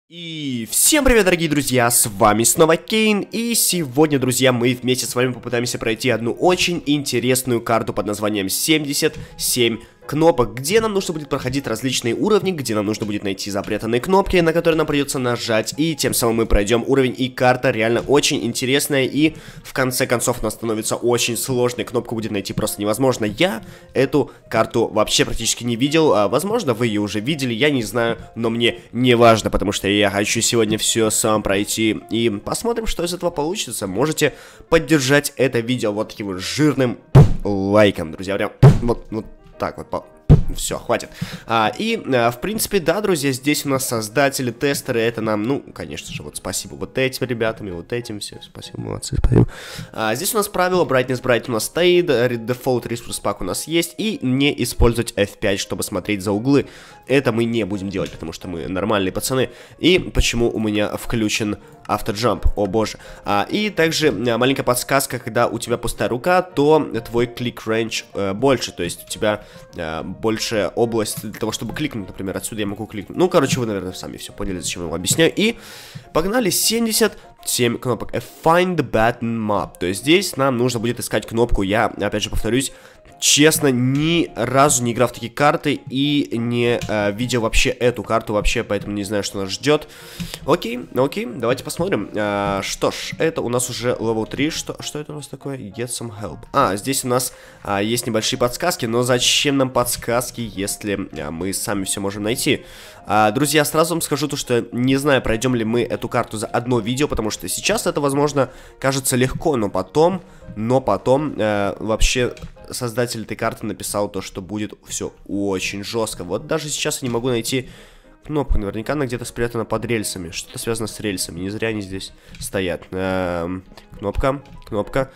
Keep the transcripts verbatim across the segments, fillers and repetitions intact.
И всем привет, дорогие друзья, с вами снова Кейн, и сегодня, друзья, мы вместе с вами попытаемся пройти одну очень интересную карту под названием семьдесят семь кнопок, где нам нужно будет проходить различные уровни, где нам нужно будет найти запрятанные кнопки, на которые нам придется нажать, и тем самым мы пройдем уровень, и карта реально очень интересная, и в конце концов она становится очень сложной, кнопку будет найти просто невозможно. Я эту карту вообще практически не видел, а, возможно, вы ее уже видели, я не знаю, но мне не важно, потому что я хочу сегодня все сам пройти, и посмотрим, что из этого получится. Можете поддержать это видео вот таким вот жирным лайком, друзья, прям вот, вот так вот, по... все, хватит. А, и, а, в принципе, да, друзья, здесь у нас создатели, тестеры, это нам, ну, конечно же, вот спасибо вот этим ребятам и вот этим, все, спасибо, молодцы, спасибо. А, здесь у нас правило, brightness bright у нас стоит, default resource pack у нас есть, и не использовать эф пять, чтобы смотреть за углы. Это мы не будем делать, потому что мы нормальные пацаны. И почему у меня включен автоджамп, о боже. А, и также а, маленькая подсказка, когда у тебя пустая рука, то твой клик range э, больше, то есть у тебя э, большая область для того, чтобы кликнуть, например, отсюда я могу кликнуть. Ну, короче, вы, наверное, сами все поняли, зачем я вам объясняю. И погнали, семьдесят семь кнопок. Find the button map. То есть здесь нам нужно будет искать кнопку. Я, опять же, повторюсь, честно, ни разу не играл в такие карты и не э, видел вообще эту карту вообще, поэтому не знаю, что нас ждет. Окей, окей, давайте посмотрим. Э, что ж, это у нас уже левел три. Что, что это у нас такое? Get some help. А, здесь у нас э, есть небольшие подсказки, но зачем нам подсказки, если э, мы сами все можем найти? Э, друзья, сразу вам скажу то, что не знаю, пройдем ли мы эту карту за одно видео, потому что сейчас это, возможно, кажется легко, но потом, но потом э, вообще... Создатель этой карты написал то, что будет все очень жестко. Вот даже сейчас я не могу найти кнопку. Наверняка она где-то спрятана под рельсами. Что-то связано с рельсами. Не зря они здесь стоят. Эм, кнопка, кнопка.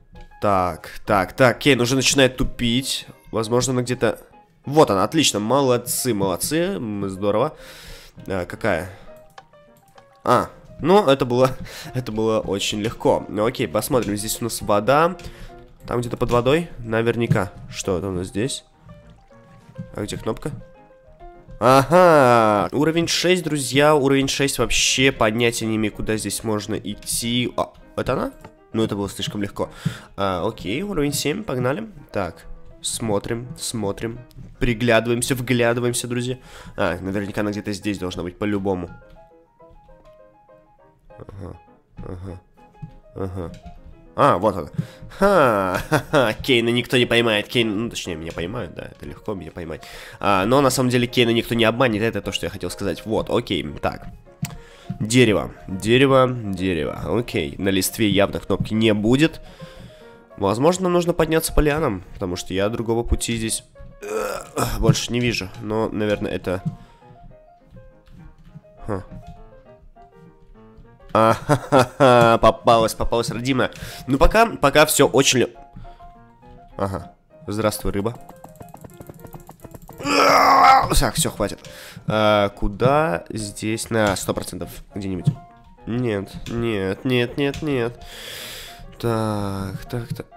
Так, так, так. Кейн уже начинает тупить. Возможно, она где-то... Вот она, отлично. Молодцы, молодцы. Здорово. Э, какая? А, ну, это было, это было очень легко. Ну, окей, посмотрим. Здесь у нас вода. Там где-то под водой, наверняка. Что это у нас здесь? А где кнопка? Ага! Уровень шесть, друзья. Уровень шесть вообще понятия не имею, куда здесь можно идти. А, это она? Ну, это было слишком легко. А, окей, уровень семь, погнали. Так, смотрим, смотрим. Приглядываемся, вглядываемся, друзья. А, наверняка она где-то здесь должна быть, по-любому. Ага, ага, ага. А, вот она. Ха-ха-ха, Кейна никто не поймает. Кейн, ну, точнее, меня поймают, да, это легко меня поймать. А, но на самом деле Кейна никто не обманет, это то, что я хотел сказать. Вот, окей, так. Дерево, дерево, дерево. Окей, на листве явно кнопки не будет. Возможно, нам нужно подняться по лианам, потому что я другого пути здесь больше не вижу. Но, наверное, это... Ха. А-ха-ха-ха, попалась, попалась, родимая. Ну, пока, пока все очень... Ага, здравствуй, рыба. Так, все, хватит. А, куда здесь? На сто процентов где-нибудь. Нет, нет, нет, нет, нет. Так, так, так.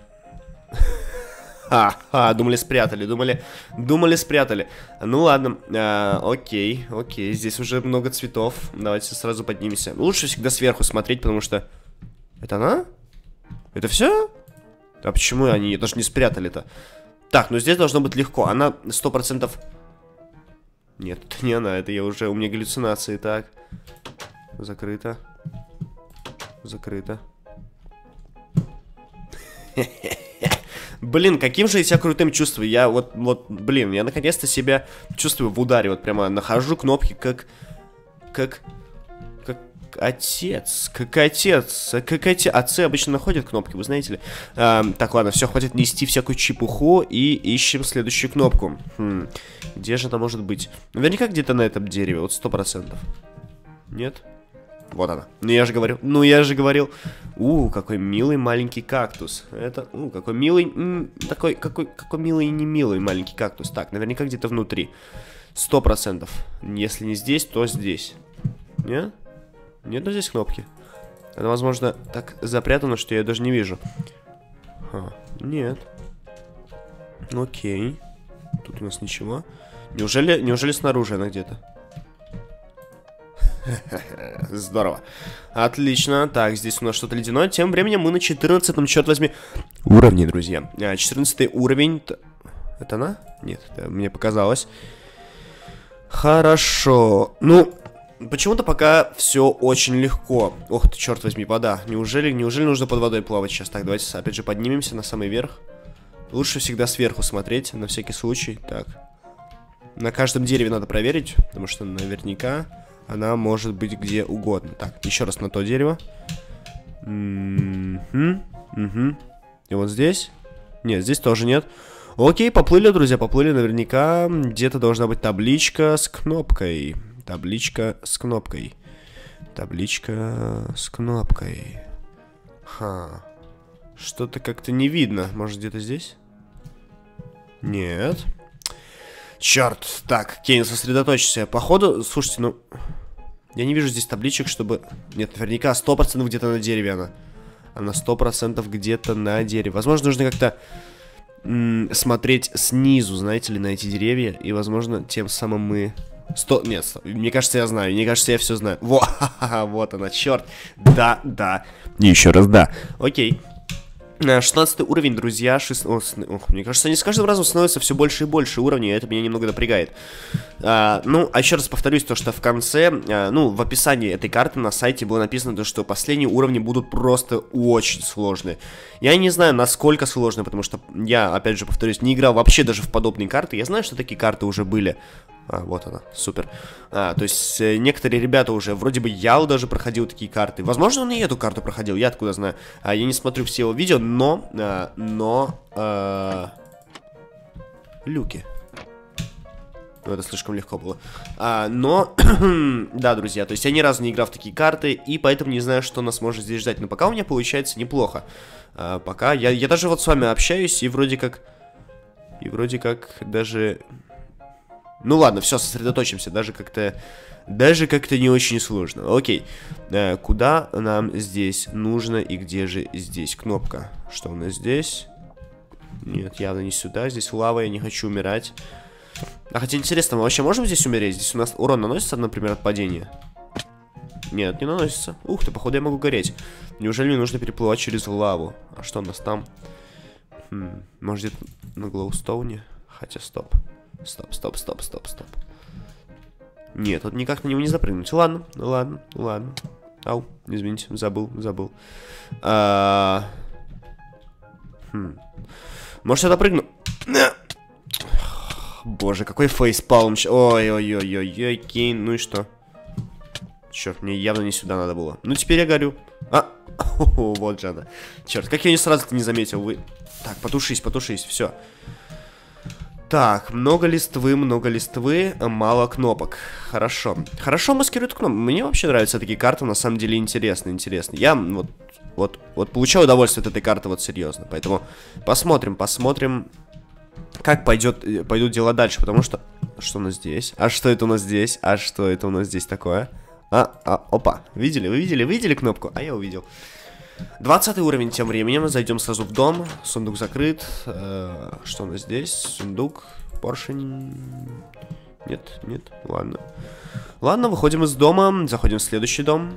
Ха-ха, думали спрятали, думали, думали спрятали. Ну ладно, а, окей, окей, здесь уже много цветов. Давайте сразу поднимемся. Лучше всегда сверху смотреть, потому что... Это она? Это все? А почему они даже не спрятали-то? Так, ну здесь должно быть легко, она сто процентов... Нет, это не она, это я уже, у меня галлюцинации, так. Закрыто. Закрыто. Хе-хе. Блин, каким же я себя крутым чувствую. Я вот, вот, блин, я наконец-то себя чувствую в ударе. Вот прямо нахожу кнопки как... Как... Как отец. Как отец. Как отец. Отцы обычно находят кнопки, вы знаете ли. А, так, ладно, все, хватит нести всякую чепуху. И ищем следующую кнопку. Хм, где же она может быть? Наверняка где-то на этом дереве, вот сто процентов. Нет? Вот она. Ну я же говорил. Ну я же говорил. У, какой милый маленький кактус. Это, у, какой милый, м, такой, какой, какой милый и не милый маленький кактус. Так, наверняка где-то внутри. Сто процентов. Если не здесь, то здесь. Нет? Нет, ну здесь кнопки. Это, возможно, так запрятано, что я даже не вижу. А, нет. Окей. Тут у нас ничего. Неужели, неужели снаружи она где-то? Здорово. Отлично. Так, здесь у нас что-то ледяное. Тем временем мы на четырнадцатом, черт возьми, уровне, друзья. четырнадцатый уровень. Это она? Нет, это мне показалось. Хорошо. Ну, почему-то пока все очень легко. Ох ты, черт возьми, вода. Неужели, неужели нужно под водой плавать сейчас? Так, давайте опять же поднимемся на самый верх. Лучше всегда сверху смотреть, на всякий случай. Так. На каждом дереве надо проверить, потому что наверняка она может быть где угодно. Так, еще раз на то дерево. Угу, угу. И вот здесь? Нет, здесь тоже нет. Окей, поплыли, друзья, поплыли. Наверняка где-то должна быть табличка с кнопкой. Табличка с кнопкой. Табличка с кнопкой. Ха. Что-то как-то не видно. Может, где-то здесь? Нет. Черт. Так, Кейн, сосредоточься. Походу, слушайте, ну... Я не вижу здесь табличек, чтобы... Нет, наверняка сто процентов где-то на дереве она. Она сто процентов где-то на дереве. Возможно, нужно как-то... смотреть снизу, знаете ли, на эти деревья. И, возможно, тем самым мы... Сто... Нет, сто... мне кажется, я знаю. Мне кажется, я все знаю. Во, вот она, черт. Да, да. Еще раз да. Окей. шестнадцатый уровень, друзья. Шест... Ох, мне кажется, они с каждым разом становятся все больше и больше уровней. И это меня немного напрягает. А, ну, а еще раз повторюсь, то, что в конце, а, ну, в описании этой карты на сайте было написано, то, что последние уровни будут просто очень сложные. Я не знаю, насколько сложные, потому что я, опять же, повторюсь, не играл вообще даже в подобные карты. Я знаю, что такие карты уже были. А, вот она, супер. А, то есть, э, некоторые ребята уже, вроде бы Яу даже проходил такие карты. Возможно, он и эту карту проходил, я откуда знаю. А, я не смотрю все его видео, но, а, но, а... люки. Ну, это слишком легко было. А, но, да, друзья, то есть я ни разу не играл в такие карты, и поэтому не знаю, что нас может здесь ждать. Но пока у меня получается неплохо. А, пока, я, я даже вот с вами общаюсь, и вроде как, и вроде как даже... Ну ладно, все, сосредоточимся. Даже как-то... Даже как-то не очень сложно. Окей. Э, куда нам здесь нужно и где же здесь кнопка? Что у нас здесь? Нет, явно не сюда. Здесь лава, я не хочу умирать. А хотя интересно, мы вообще можем здесь умереть? Здесь у нас урон наносится, например, от падения? Нет, не наносится. Ух ты, походу я могу гореть. Неужели мне нужно переплывать через лаву? А что у нас там? Хм, может где-то на глоустоуне? Хотя стоп. Стоп, стоп, стоп, стоп, стоп. Нет, тут никак на него не запрыгнуть. Ладно, ладно, ладно. Ау, извините, забыл, забыл. А... Хм. Может, я допрыгну? Боже, какой фейспалм. Ой-ой-ой-ой-ой, Кейн, ну и что? Черт, мне явно не сюда надо было. Ну, теперь я горю. А, о, вот же она. Черт, как я не сразу-то не заметил. Вы... Так, потушись, потушись, все. Так, много листвы, много листвы, мало кнопок. Хорошо. Хорошо маскирует кнопки. Мне вообще нравятся такие карты, на самом деле интересно, интересно. Я вот, вот, вот получаю удовольствие от этой карты, вот серьезно. Поэтому посмотрим, посмотрим, как пойдет, пойдут дела дальше. Потому что... Что у нас здесь? А что это у нас здесь? А что это у нас здесь такое? А, а, опа. Видели? Вы видели? Вы видели кнопку? А я увидел. двадцатый уровень тем временем. Зайдем сразу в дом. Сундук закрыт. Э, что у нас здесь? Сундук. Поршень. Нет, нет. Ладно. Ладно, выходим из дома. Заходим в следующий дом.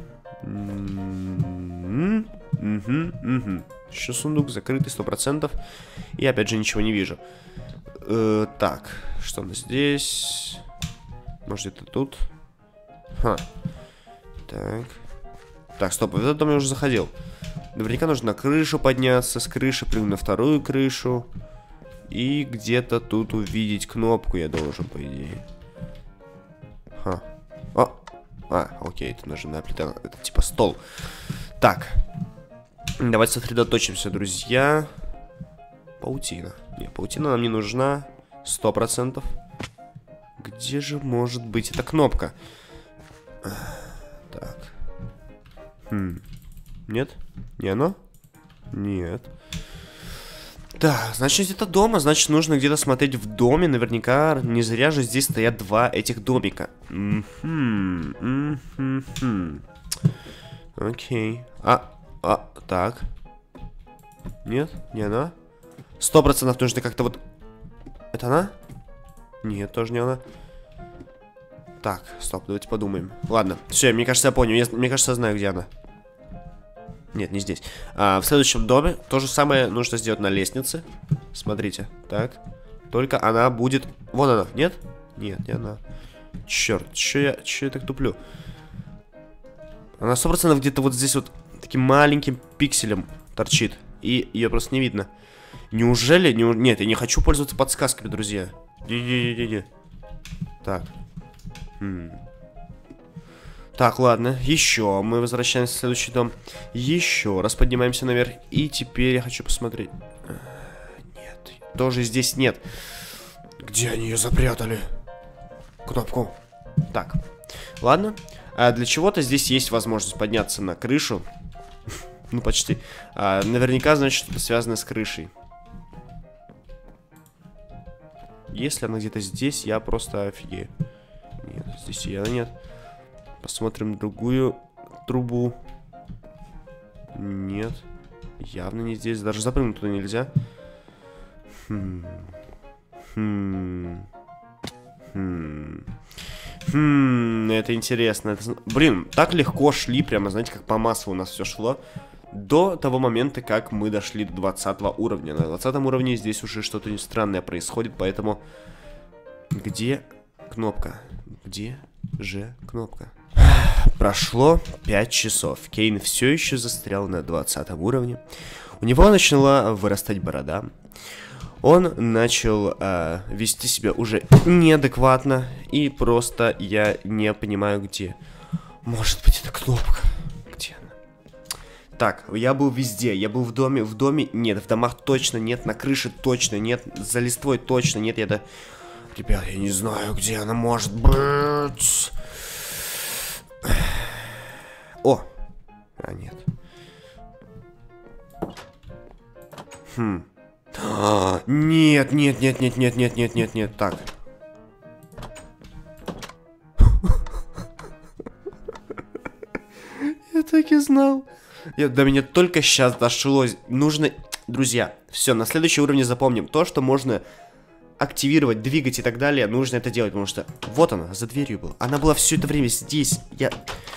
Угу, угу. Еще сундук закрытый, сто процентов. И опять же ничего не вижу. Э, так, что у нас здесь? Может, это тут? Ха. Так. Так, стоп, в этот дом я уже заходил. Наверняка нужно на крышу подняться, с крыши прыгнуть на вторую крышу. И где-то тут увидеть кнопку я должен, по идее. Ха. О! А, окей, это нажимная плита, это типа стол. Так. Давайте сосредоточимся, друзья. Паутина. Не, паутина нам не нужна. Сто процентов. Где же может быть эта кнопка? Так. Хм. Нет? Не оно? Нет. Так, значит, где-то дома. Значит, нужно где-то смотреть в доме. Наверняка не зря же здесь стоят два этих домика. М-хм. М-хм. Окей. А, а, так. Нет? Не она? Сто процентов нужно как-то вот... Это она? Нет, тоже не она. Так, стоп, давайте подумаем. Ладно, все, мне кажется, я понял. Я, мне кажется, я знаю, где она. Нет, не здесь. А, в следующем доме то же самое нужно сделать на лестнице. Смотрите, так. Только она будет... Вон она, нет? Нет, не она. Черт, че я, че я так туплю? Она сто процентов где-то вот здесь вот таким маленьким пикселем торчит. И ее просто не видно. Неужели? Не... Нет, я не хочу пользоваться подсказками, друзья. Не-не-не-не. Так. Хм. Так, ладно. Еще. Мы возвращаемся в следующий дом. Еще раз поднимаемся наверх. И теперь я хочу посмотреть. Нет. Тоже здесь нет. Где они ее запрятали? Кнопку. Так. Ладно. А для чего-то здесь есть возможность подняться на крышу. Ну, почти. А, наверняка, значит, что-то связано с крышей. Если она где-то здесь, я просто офигею. Нет, здесь ее нет. Посмотрим другую трубу. Нет. Явно не здесь. Даже запрыгнуть туда нельзя. Хм. Хм. Хм. Хм. Это интересно. Это... Блин, так легко шли. Прямо, знаете, как по маслу у нас все шло. До того момента, как мы дошли до двадцатого уровня. На двадцатом уровне здесь уже что-то странное происходит, поэтому... Где кнопка? Где же кнопка? Прошло пять часов. Кейн все еще застрял на двадцатом уровне. У него начала вырастать борода. Он начал э, вести себя уже неадекватно. И просто я не понимаю, где. Может быть, это кнопка. Так, я был везде, я был в доме, в доме нет, в домах точно нет, на крыше точно нет, за листвой точно нет, я да... Ребят, я не знаю, где она может быть. О! А, нет. Хм. А, нет, нет, нет, нет, нет, нет, нет, нет, нет, так. Я так и знал. Я, до меня только сейчас дошло. Нужно... Друзья, все, на следующем уровне запомним. То, что можно активировать, двигать и так далее, нужно это делать, потому что... Вот она, за дверью была. Она была все это время здесь. Я...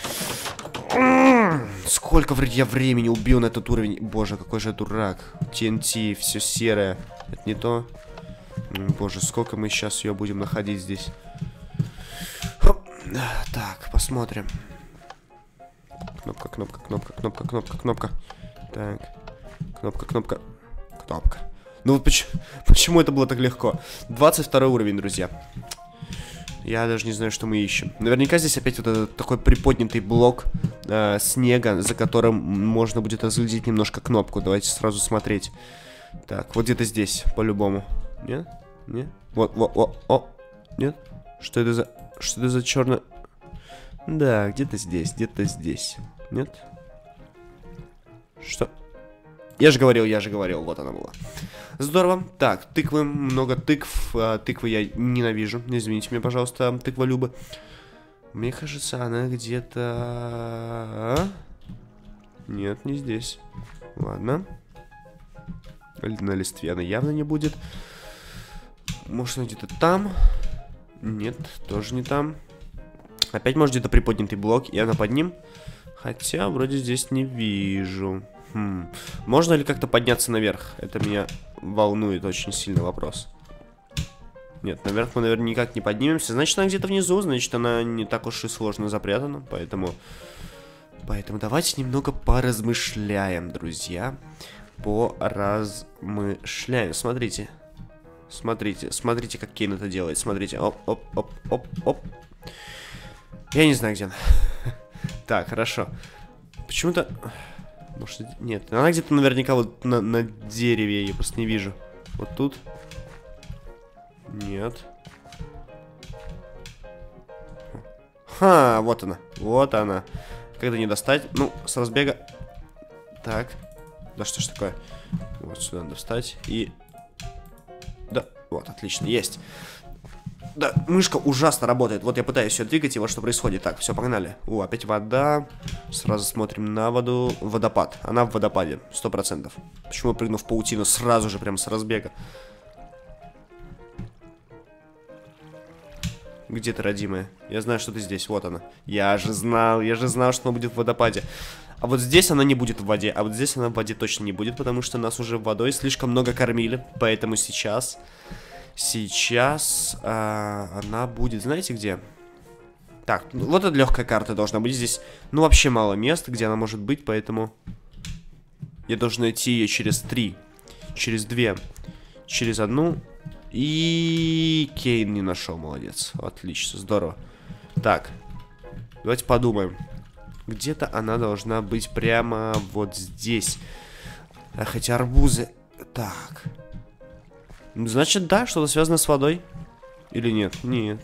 Сколько я времени убил на этот уровень. Боже, какой же дурак. ти эн ти, все серое. Это не то. Боже, сколько мы сейчас ее будем находить здесь. Хоп. Так, посмотрим. Кнопка, кнопка, кнопка, кнопка, кнопка, кнопка. Так. Кнопка, кнопка, кнопка. Ну вот почему, почему это было так легко? двадцать второй уровень, друзья. Я даже не знаю, что мы ищем. Наверняка здесь опять вот этот такой приподнятый блок э, снега, за которым можно будет разглядеть немножко кнопку. Давайте сразу смотреть. Так, вот где-то здесь, по-любому. Нет? Нет? Вот, вот, о, о. Нет? Что это за... Что это за черный... Да, где-то здесь, где-то здесь. Нет? Что? Я же говорил, я же говорил, вот она была. Здорово. Так, тыквы, много тыкв. А, тыквы я ненавижу. Извините меня, пожалуйста, тыкволюбы. Мне кажется, она где-то... Нет, не здесь. Ладно. На листве она явно не будет. Может, она где-то там? Нет, тоже не там. Опять, может, где-то приподнятый блок, и она под ним. Хотя, вроде здесь не вижу. Хм. Можно ли как-то подняться наверх? Это меня волнует очень сильно вопрос. Нет, наверх мы, наверное, никак не поднимемся. Значит, она где-то внизу, значит, она не так уж и сложно запрятана. Поэтому... Поэтому давайте немного поразмышляем, друзья. Поразмышляем. Смотрите. Смотрите, смотрите, как Кейн это делает. Смотрите. Оп, оп, оп, оп, оп. Я не знаю, где она. Так, хорошо. Почему-то... Может, нет. Она где-то наверняка вот на, на дереве. Я ее просто не вижу. Вот тут. Нет. Ха, вот она. Вот она. Когда не достать? Ну, с разбега. Так. Да что ж такое? Вот сюда надо встать. И... Да, вот, отлично, есть. Да, мышка ужасно работает. Вот я пытаюсь все двигать, и вот что происходит. Так, все, погнали. О, опять вода. Сразу смотрим на воду. Водопад. Она в водопаде, сто процентов. Почему я прыгну в паутину сразу же, прям с разбега? Где ты, родимая? Я знаю, что ты здесь. Вот она. Я же знал, я же знал, что она будет в водопаде. А вот здесь она не будет в воде. А вот здесь она в воде точно не будет, потому что нас уже водой слишком много кормили. Поэтому сейчас... Сейчас... А, она будет... Знаете где? Так, вот эта легкая карта должна быть. Здесь, ну, вообще мало мест, где она может быть, поэтому... Я должен найти ее через три. Через две. Через одну. И... Кейн не нашел, молодец. Отлично, здорово. Так. Давайте подумаем. Где-то она должна быть прямо вот здесь. А хотя арбузы... Так. Значит, да, что-то связано с водой. Или нет? Нет.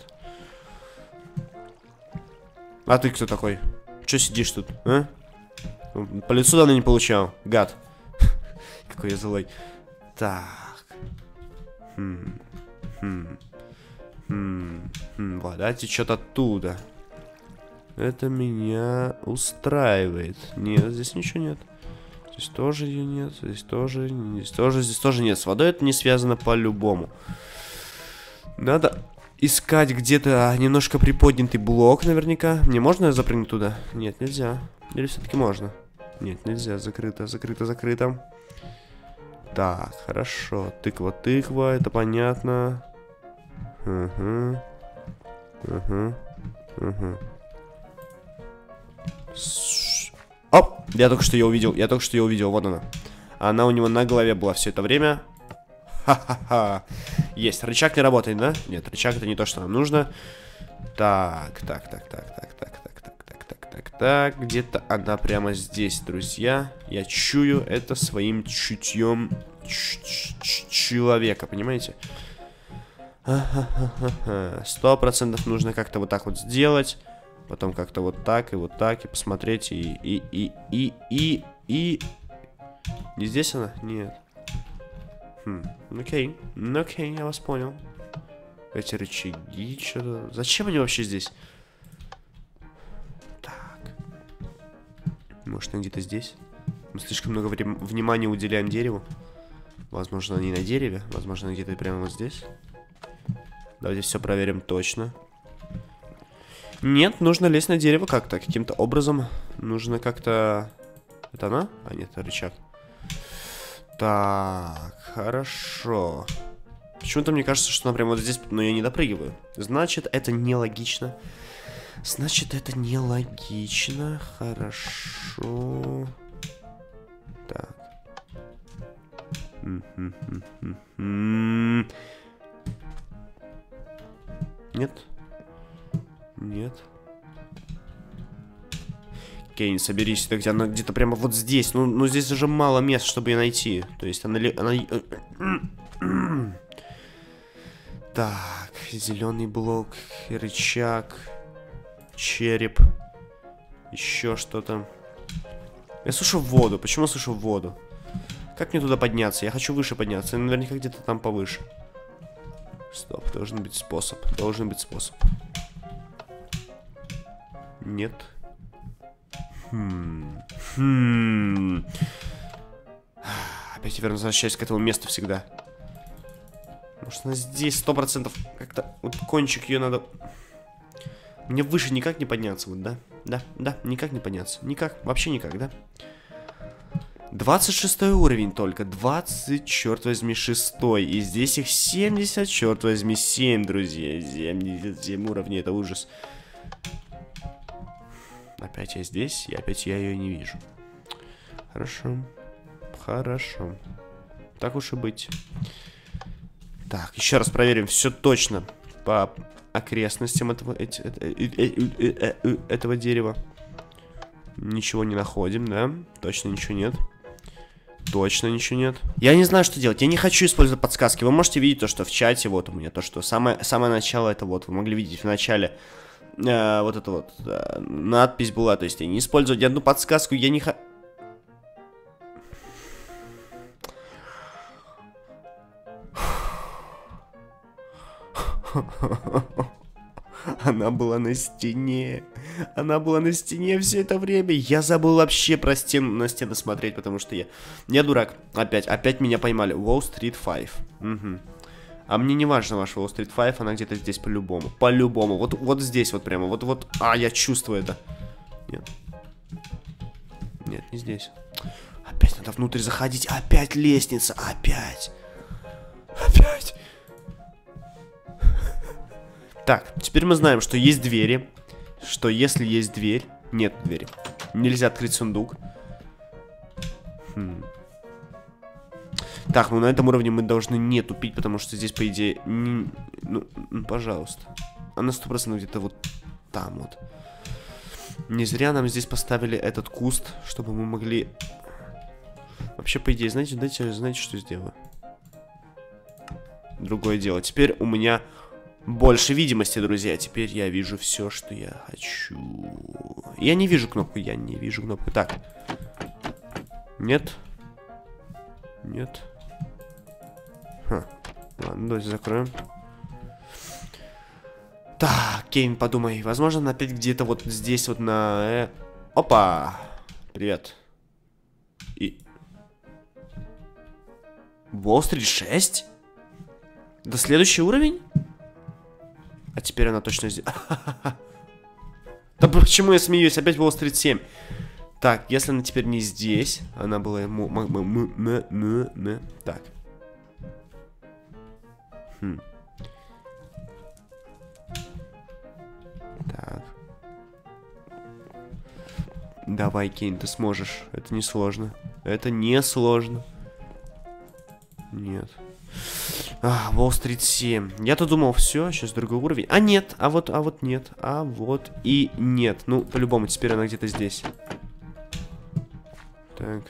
А ты кто такой? Че сидишь тут, а? По лицу давно не получал. Гад. Какой я злой. Так. Хм. Хм. Хм. Хм. Вода течет оттуда. Это меня устраивает. Нет, здесь ничего нет. Здесь тоже ее нет. Здесь тоже. Здесь тоже. Здесь тоже нет. С водой это не связано по-любому. Надо искать где-то немножко приподнятый блок наверняка. Мне можно запрыгнуть туда? Нет, нельзя. Или все-таки можно? Нет, нельзя. Закрыто, закрыто, закрыто. Так, хорошо. Тыква, тыква. Это понятно. Угу. Угу. Угу. Оп! Я только что ее увидел. Я только что ее увидел. Вот она. Она у него на голове была все это время. Ха-ха-ха. Есть. Рычаг не работает, да? Нет, рычаг это не то, что нам нужно. Так, так, так, так, так, так, так, так, так, так, так, так. Где-то она прямо здесь, друзья. Я чую это своим чутьем человека, понимаете? Сто процентов нужно как-то вот так вот сделать. Потом как-то вот так и вот так и посмотреть и и и и и и не здесь она? Нет. Хм. Окей, окей, я вас понял. Эти рычаги, что-то. Зачем они вообще здесь? Так. Может, они где-то здесь? Мы слишком много внимания уделяем дереву. Возможно, они на дереве. Возможно, они где-то прямо вот здесь. Давайте все проверим точно. Нет, нужно лезть на дерево как-то, каким-то образом. Нужно как-то... Это она? А нет, это рычаг. Так, хорошо. Почему-то мне кажется, что она прямо вот здесь, но я не допрыгиваю. Значит, это нелогично. Значит, это нелогично. Хорошо. Так. Нет. Нет. Кейн, соберись. Это где она где-то прямо вот здесь. Ну, ну здесь уже мало мест, чтобы ее найти. То есть она... она... Так, зеленый блок, рычаг, череп, еще что-то. Я слышу воду. Почему я слышу воду? Как мне туда подняться? Я хочу выше подняться. Наверняка где-то там повыше. Стоп, должен быть способ. Должен быть способ. Нет. Хм. Хм. Опять я возвращаюсь к этому месту всегда. Может, она здесь сто процентов как-то... Вот кончик ее надо... Мне выше никак не подняться, вот, да? Да, да, никак не подняться. Никак, вообще никак, да? двадцать шестой уровень только. двадцать, черт возьми, шестой. И здесь их семьдесят, черт возьми, семь, друзья. семьдесят семь уровней, это ужас. Опять я здесь, и опять я ее не вижу. Хорошо. Хорошо. Так уж и быть. Так, еще раз проверим все точно по окрестностям этого, эти, э, э, э, э, этого дерева. Ничего не находим, да? Точно ничего нет. Точно ничего нет. Я не знаю, что делать. Я не хочу использовать подсказки. Вы можете видеть то, что в чате, вот у меня то, что самое, самое начало, это вот, вы могли видеть в начале. Э, вот это вот э, надпись была. То есть я не использую ни одну подсказку. Я не хочу... Она была на стене. Она была на стене все это время. Я забыл вообще про стену, на стены смотреть, потому что я... Я дурак. Опять, опять меня поймали. Wall Street пять. Угу. А мне не важно ваш Wall Street пять, она где-то здесь по-любому. По-любому. Вот, вот здесь вот прямо. Вот, вот. А, я чувствую это. Нет. Нет, не здесь. Опять надо внутрь заходить. Опять лестница. Опять. Опять. Так, теперь мы знаем, что есть двери. Что если есть дверь... Нет двери. Нельзя открыть сундук. Хм. Так, ну на этом уровне мы должны не тупить, потому что здесь, по идее, не... ну, ну, пожалуйста. Она сто процентов где-то вот там вот. Не зря нам здесь поставили этот куст, чтобы мы могли... Вообще, по идее, знаете, дайте, знаете, что сделаю? Другое дело. Теперь у меня больше видимости, друзья. Теперь я вижу все, что я хочу. Я не вижу кнопку, я не вижу кнопку. Так. Нет. Нет. Ха. Ладно, давайте закроем. Так, Кейн, подумай. Возможно, она опять где-то вот здесь вот на... Э... Опа! Привет. И... Уолл-стрит шесть? Да следующий уровень? А теперь она точно здесь... Да почему я смеюсь? Опять Уолл-стрит семь. Так, если она теперь не здесь, она была... Так. Хм. Так. Давай, Кейн, ты сможешь. Это не сложно. Это не сложно. Нет. А, Уолл-стрит семь. Я-то думал, все, сейчас другой уровень. А нет, а вот, а вот нет. А вот и нет. Ну, по-любому, теперь она где-то здесь. Так.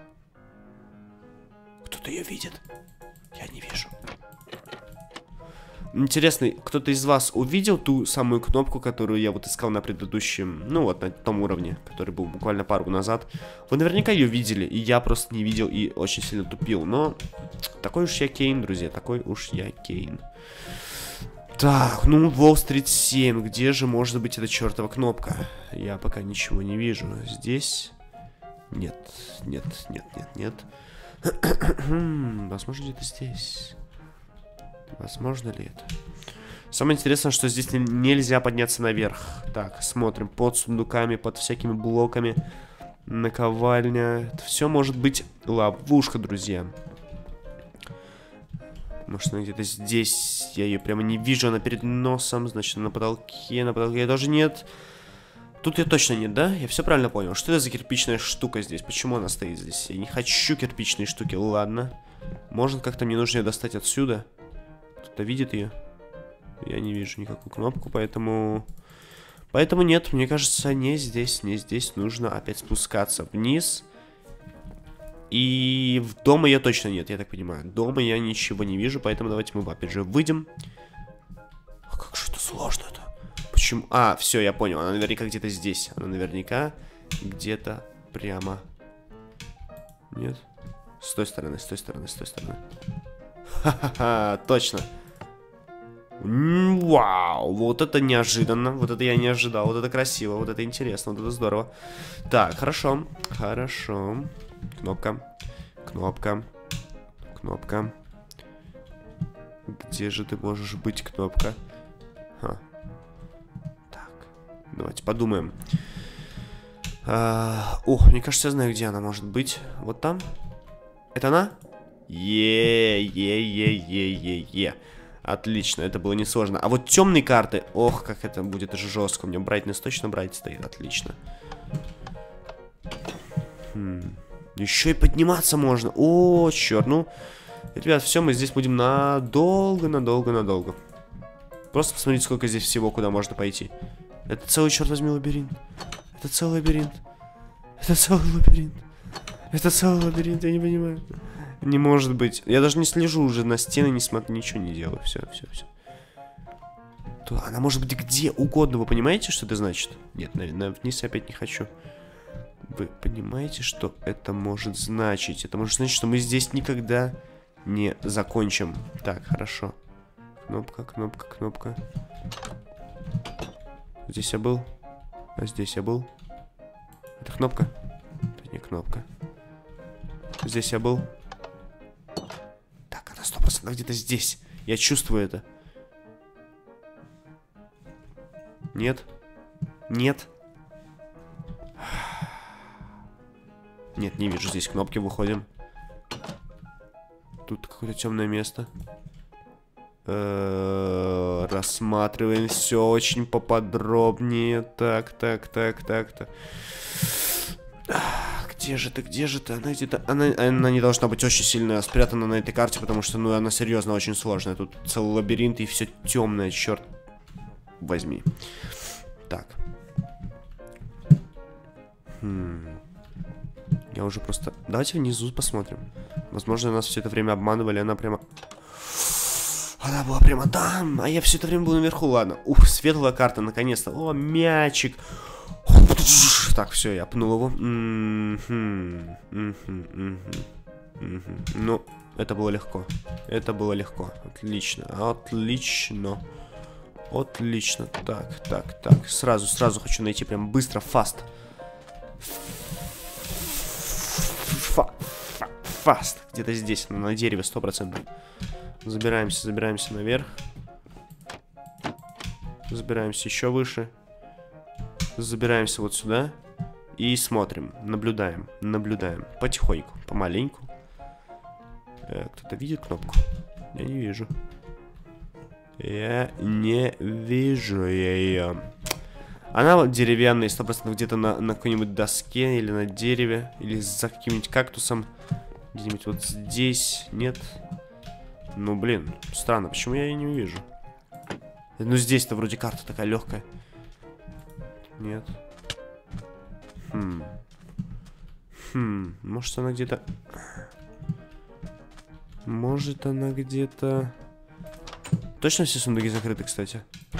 Кто-то ее видит. Я не вижу. Интересно, кто-то из вас увидел ту самую кнопку, которую я вот искал на предыдущем, ну вот на том уровне, который был буквально пару назад. Вы наверняка ее видели, и я просто не видел и очень сильно тупил. Но такой уж я Кейн, друзья, такой уж я Кейн. Так, ну Уолл-стрит семь, где же может быть эта чертова кнопка? Я пока ничего не вижу. Здесь? Нет, нет, нет, нет, нет. Возможно, где-то здесь. Возможно ли это? Самое интересное, что здесь нельзя подняться наверх. Так, смотрим. Под сундуками, под всякими блоками. Наковальня. Это все может быть ловушка, друзья. Может, она где-то здесь. Я ее прямо не вижу. Она перед носом. Значит, на потолке. На потолке тоже нет. Тут ее точно нет, да? Я все правильно понял. Что это за кирпичная штука здесь? Почему она стоит здесь? Я не хочу кирпичные штуки. Ладно. Может, как-то мне нужно ее достать отсюда? Кто-то видит ее? Я не вижу никакую кнопку, поэтому... Поэтому нет, мне кажется, не здесь, не здесь. Нужно опять спускаться вниз. И в дома ее точно нет, я так понимаю. Дома я ничего не вижу, поэтому давайте мы опять же выйдем. А как же это сложно-то? Почему? А, все, я понял, она наверняка где-то здесь. Она наверняка где-то прямо... Нет? С той стороны, с той стороны, с той стороны. Ха-ха-ха, точно. Вау, вот это неожиданно. Вот это я не ожидал. Вот это красиво, вот это интересно, вот это здорово. Так, хорошо, хорошо. Кнопка, кнопка, кнопка. Где же ты можешь быть, кнопка? Ха. Так, давайте подумаем. а, О, мне кажется, я знаю, где она может быть. Вот там? Это она? Е-е-е-е-е-е. Отлично, это было несложно. А вот темные карты, ох, как это будет же жестко. У меня брайтнесс точно брайт стоит, отлично. Хм. Еще и подниматься можно. О, черт, ну. Ребят, все, мы здесь будем надолго, надолго, надолго. Просто посмотрите, сколько здесь всего, куда можно пойти. Это целый, черт возьми, лабиринт. Это целый лабиринт. Это целый лабиринт. Это целый лабиринт, я не понимаю. Не может быть. Я даже не слежу уже на стены, не смотрю, ничего не делаю. Все, все, все. То она может быть где угодно. Вы понимаете, что это значит? Нет, наверное, вниз я опять не хочу. Вы понимаете, что это может значить? Это может значить, что мы здесь никогда не закончим. Так, хорошо. Кнопка, кнопка, кнопка. Здесь я был. А здесь я был. Это кнопка? Это не кнопка. Здесь я был. Так, она сто процентов где-то здесь. Я чувствую это. Нет. Нет. Нет, не вижу здесь кнопки, выходим. Тут какое-то темное место. Э-э-э, рассматриваем все очень поподробнее. Так, так, так, так, так. Где же ты, где же ты? Она где-то... Она, она не должна быть очень сильно спрятана на этой карте, потому что, ну, она серьезно очень сложная. Тут целый лабиринт и все темное, черт возьми. Так. Хм. Я уже просто... Давайте внизу посмотрим. Возможно, нас все это время обманывали, она прямо... Она была прямо там, а я все это время был наверху. Ладно. Ух, светлая карта, наконец-то. О, мячик. Так, все, я пнул его. Ну, это было легко. Это было легко. Отлично. Отлично. Отлично. Так, так, так. Сразу, сразу хочу найти прям быстро, фаст. Фаст. Где-то здесь, на дереве, сто процентов. Забираемся, забираемся наверх. Забираемся еще выше. Забираемся вот сюда. И смотрим, наблюдаем, наблюдаем. Потихоньку, помаленьку. э, Кто-то видит кнопку? Я не вижу. Я не вижу ее. Она деревянная, сто процентов где-то на, на какой-нибудь доске. Или на дереве. Или за каким-нибудь кактусом. Где-нибудь вот здесь. Нет. Ну блин, странно, почему я ее не вижу? Ну здесь-то вроде карта такая легкая. Нет. Хм. Хм. Может она где-то... Может она где-то... Точно все сундуки закрыты, кстати?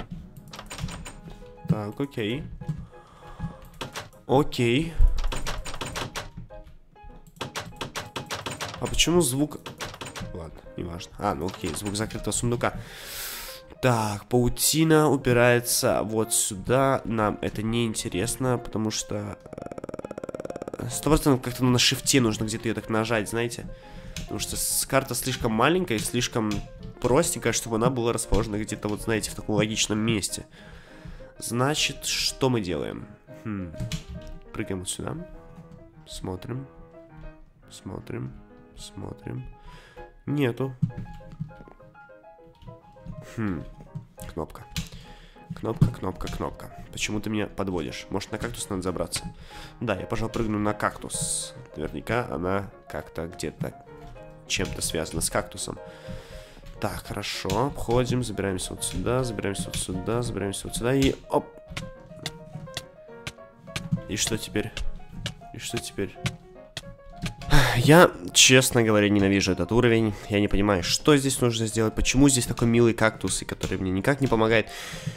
Так, окей. Окей. А почему звук... Ладно, неважно. А, ну окей, звук закрытого сундука. Так, паутина упирается вот сюда. Нам это не интересно, потому что... Сто процентов как-то на шифте нужно где-то ее так нажать, знаете? Потому что карта слишком маленькая и слишком простенькая, чтобы она была расположена где-то, вот знаете, в таком логичном месте. Значит, что мы делаем? Хм. Прыгаем вот сюда. Смотрим. Смотрим. Смотрим. Нету. Хм. Кнопка. Кнопка, кнопка, кнопка. Почему ты меня подводишь? Может, на кактус надо забраться? Да, я, пожалуй, прыгну на кактус. Наверняка она как-то где-то чем-то связана с кактусом. Так, хорошо. Обходим, забираемся вот сюда, забираемся вот сюда, забираемся вот сюда и... Оп! И что теперь? И что теперь? Я, честно говоря, ненавижу этот уровень. Я не понимаю, что здесь нужно сделать. Почему здесь такой милый кактус, который мне никак не помогает.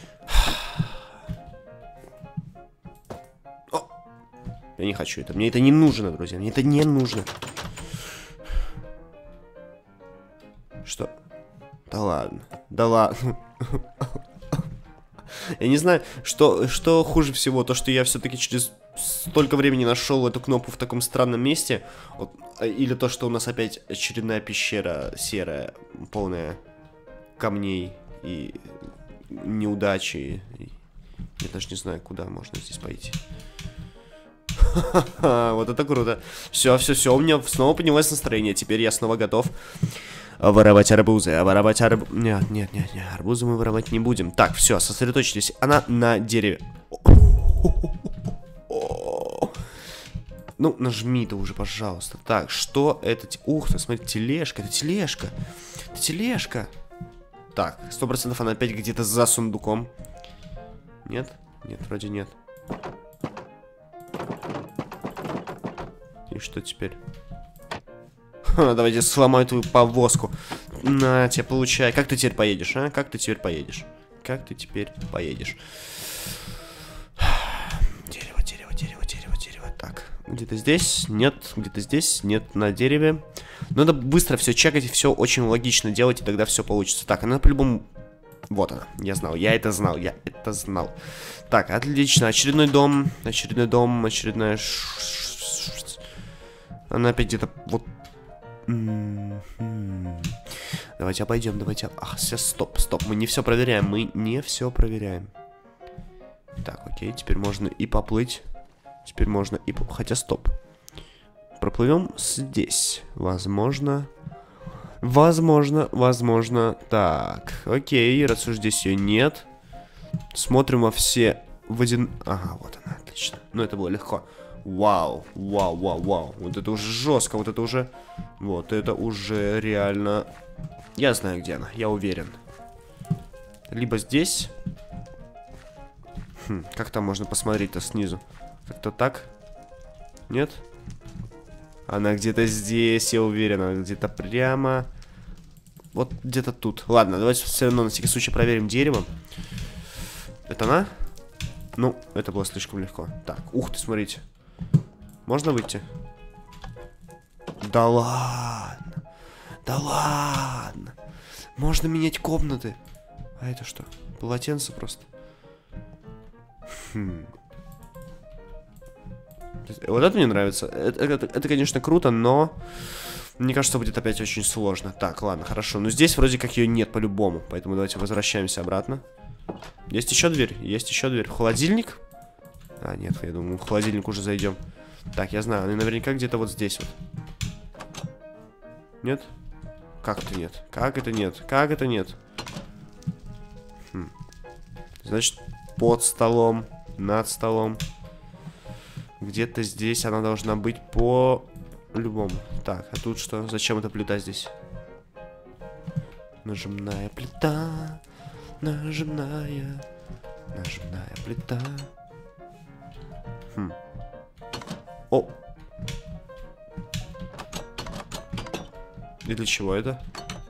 О! Я не хочу это. Мне это не нужно, друзья. Мне это не нужно. Что? Да ладно. Да ладно. Я не знаю, что, что хуже всего. То, что я все-таки через столько времени нашел эту кнопку в таком странном месте. Вот, или то, что у нас опять очередная пещера серая, полная камней и неудачи. Я даже не знаю, куда можно здесь пойти. Вот это круто. Все, все, все, у меня снова поднялось настроение. Теперь я снова готов воровать арбузы. А воровать арбузы... Нет, нет, нет, нет, арбузы мы воровать не будем. Так, все, сосредоточьтесь. Она на дереве. Ну, нажми-то уже, пожалуйста. Так, что это? Ух ты, смотри, тележка. Это тележка. Это тележка. Так, сто процентов она опять где-то за сундуком. Нет? Нет, вроде нет. И что теперь? Ха, давайте сломаю твою повозку. На, тебе получай. Как ты теперь поедешь, а? Как ты теперь поедешь? Как ты теперь поедешь? Дерево, дерево, дерево, дерево, дерево. Так, где-то здесь? Нет. Где-то здесь? Нет, на дереве. Надо быстро все чекать, все очень логично делать, и тогда все получится. Так, она по-любому... Вот она, я знал, я это знал, я это знал. Так, отлично, очередной дом, очередной дом, очередная... Она опять где-то вот... Давайте обойдем, давайте... Ах, сейчас, стоп, стоп, мы не все проверяем, мы не все проверяем. Так, окей, теперь можно и поплыть. Теперь можно и... Хотя, стоп. Проплывем здесь. Возможно... Возможно, возможно. Так, окей, раз уж здесь ее нет. Смотрим во все водяные... Ага, вот она, отлично. Ну, это было легко. Вау, вау, вау, вау. Вот это уже жестко, вот это уже... Вот это уже реально... Я знаю, где она, я уверен. Либо здесь... Хм, как там можно посмотреть-то снизу? Как-то так? Нет? Она где-то здесь, я уверен. Она где-то прямо... Вот где-то тут. Ладно, давайте все равно на всякий случай проверим деревом. Это она? Ну, это было слишком легко. Так, ух ты, смотрите. Можно выйти? Да ладно. Да ладно. Можно менять комнаты. А это что? Полотенце просто. Хм. Вот это мне нравится. Это, это, это, конечно, круто, но... Мне кажется, будет опять очень сложно. Так, ладно, хорошо. Но здесь вроде как ее нет по-любому. Поэтому давайте возвращаемся обратно. Есть еще дверь? Есть еще дверь. Холодильник? А, нет, я думаю, в холодильник уже зайдем. Так, я знаю, они наверняка где-то вот здесь вот. Нет? Как это нет? Как это нет? Как это нет? Хм. Значит, под столом, над столом. Где-то здесь она должна быть по-любому. Так, а тут что? Зачем эта плита здесь? Нажимная плита. Нажимная. Нажимная плита. Хм. О! И для чего это?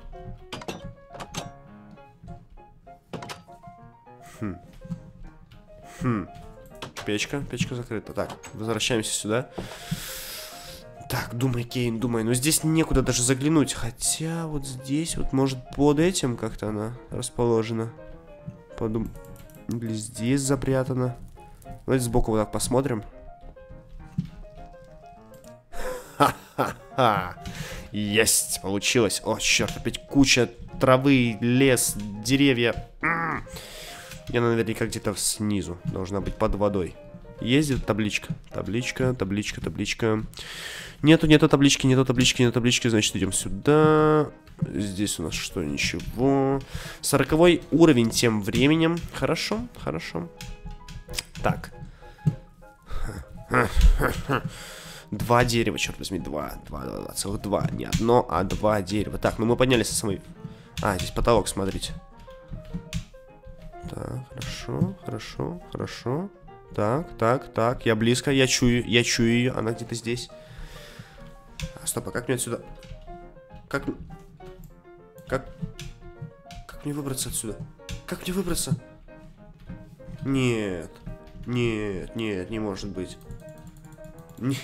Хм. Хм. Печка. Печка закрыта. Так, возвращаемся сюда. Так, думай, Кейн, думай. Но здесь некуда даже заглянуть. Хотя вот здесь, вот может под этим как-то она расположена. Подум... Или здесь запрятана. Давайте сбоку вот так посмотрим. Ха-ха-ха. Есть, получилось. О, черт, опять куча травы, лес, деревья. И она наверняка где-то снизу должна быть под водой. Ездит табличка. Табличка, табличка, табличка. Нету, нету таблички, нету таблички, нету таблички. Значит, идем сюда. Здесь у нас что? Ничего. Сороковой уровень тем временем. Хорошо, хорошо. Так. Два дерева, черт возьми, два. Два, два, два, целых два. Не одно, а два дерева. Так, ну мы поднялись со самой... А, здесь потолок, смотрите. Так, хорошо, хорошо, хорошо. Так, так, так, я близко, я чую, я чую ее, она где-то здесь. А, стоп, а как мне отсюда? Как... Как... Как мне выбраться отсюда? Как мне выбраться? Нет, нет, нет, не может быть. Нет.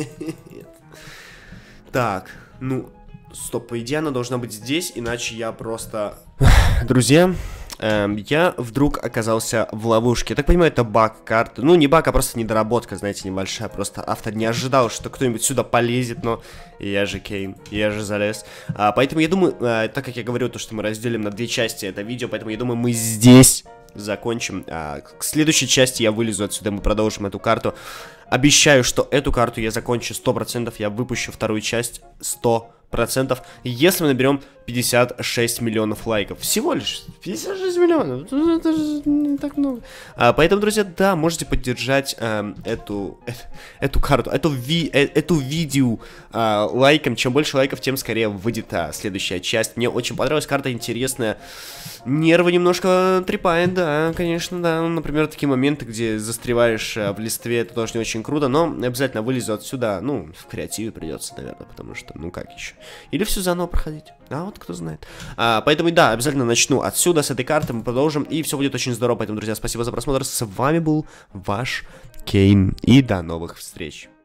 Так, ну, стоп, по идее она должна быть здесь, иначе я просто... Друзья... Я вдруг оказался в ловушке. Я так понимаю, это баг карты. Ну, не баг, а просто недоработка, знаете, небольшая. Просто автор не ожидал, что кто-нибудь сюда полезет, но я же Кейн, я же залез. а, Поэтому я думаю, а, так как я говорю, то, что мы разделим на две части это видео, поэтому я думаю, мы здесь закончим. а, К следующей части я вылезу отсюда, мы продолжим эту карту. Обещаю, что эту карту я закончу сто процентов. Я выпущу вторую часть сто процентов, если мы наберем пятьдесят шесть миллионов лайков. Всего лишь пятьдесят шесть миллионов. Это же не так много. А, поэтому, друзья, да, можете поддержать э, эту, э, эту карту, эту, ви, э, эту видео э, лайком. Чем больше лайков, тем скорее выйдет а, следующая часть. Мне очень понравилась карта, интересная. Нервы немножко трепает, да, конечно, да. Например, такие моменты, где застреваешь э, в листве, это тоже не очень круто. Но обязательно вылезу отсюда, ну, в креативе придется, наверное, потому что, ну, как еще. Или все заново проходить. А вот кто знает. А, поэтому, да, обязательно начну отсюда, с этой карты. Мы продолжим, и все будет очень здорово. Поэтому, друзья, спасибо за просмотр. С вами был ваш Кейн. И до новых встреч.